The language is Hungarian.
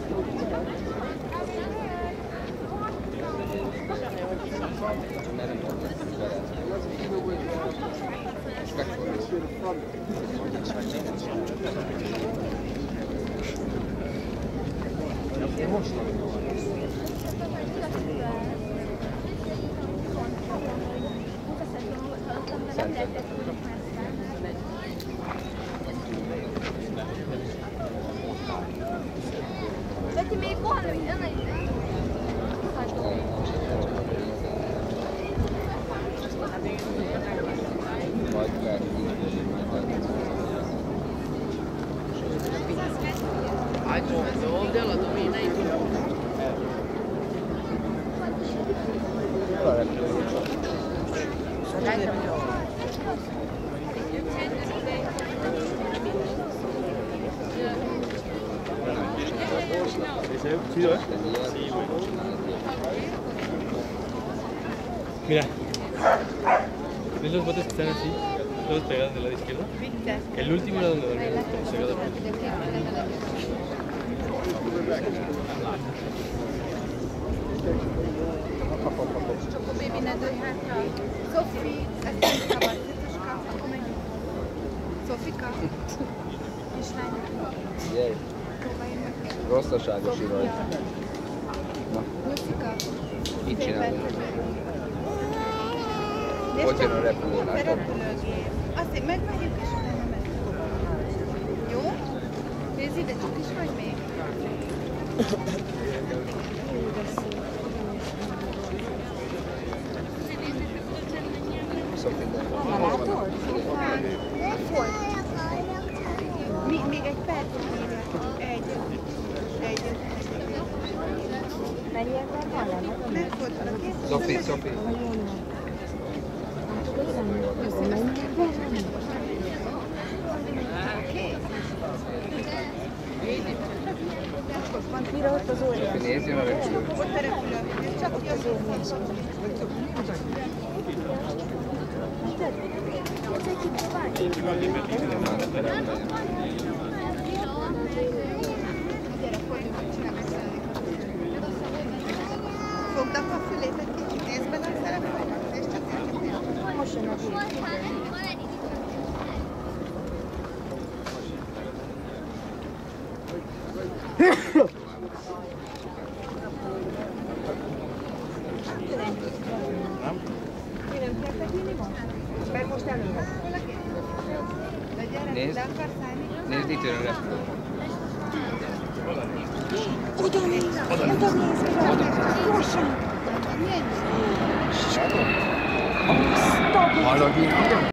Senti, mi buono, ovdje ladovina i Mira, ¿ves los botes que están así? Todos pegados del lado izquierdo. El último era donde dormía. Sofika. Jej. Rosszaságos vagy. Na. Mit csinálod? Hogy jön a repülő, látod? Azt megvegyük és utána megyünk. Jó? Nézd ide, csak is vagy még? Még egy percet hívják. Egy. Nem volt valaki? Sophie. Mira ott az óra. Nézzön a repülő. Ott a repülő. Csak jön. Fogd a fülét egy kicsit, nézd bele a szerepet, és csak értetnél. Most jön a Nézd, itt jön a repülő. Oda néz! Gyorsan! Hallod,